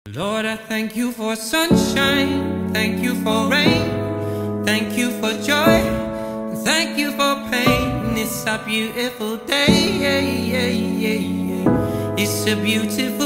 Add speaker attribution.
Speaker 1: Lord, I thank you for sunshine, thank you for rain, thank you for joy, thank you for pain. It's a beautiful day, it's a beautiful